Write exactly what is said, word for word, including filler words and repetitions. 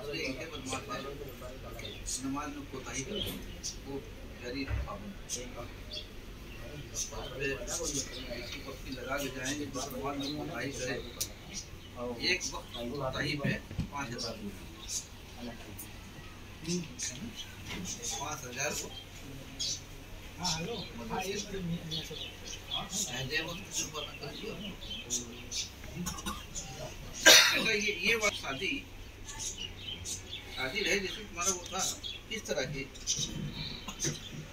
दूसरे इनके बदमाश है नमाज में कोताही करते हैं, वो जारी पाबंद ऐसी वक्त लगा के जाएंगे तो नमाज में कोताही करे, एक वक्त कोताही पे पाँच हजार पाँच हजार को ये ये बात शादी शादी रहे जैसे तुम्हारा वो था किस तरह की